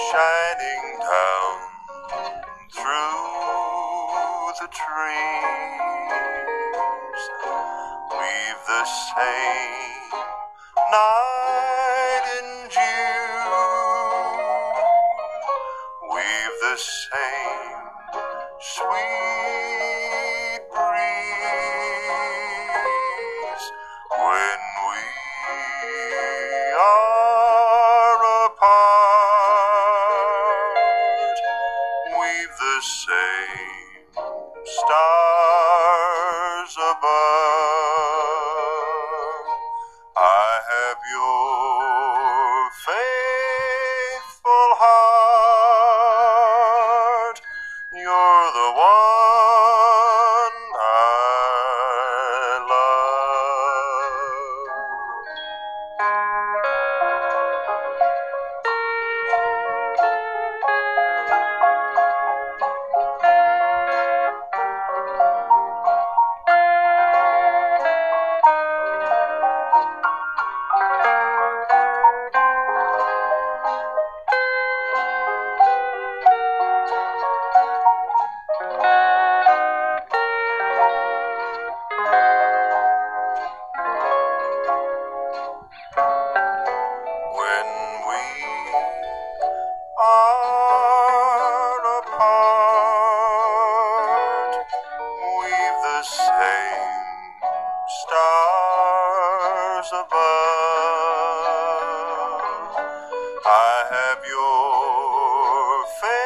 shining down through the trees. We've the same night in June. We've the same sweet breeze when we are apart. We've the same stars above. I have your faithful heart. You're the one I love. When we are apart, we've the same stars above. I have your faith.